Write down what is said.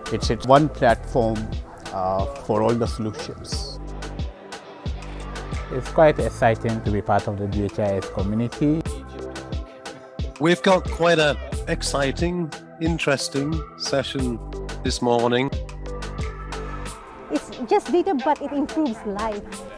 It's one platform for all the solutions. It's quite exciting to be part of the DHIS community. We've got quite an exciting, interesting session this morning. It's just data, but it improves life.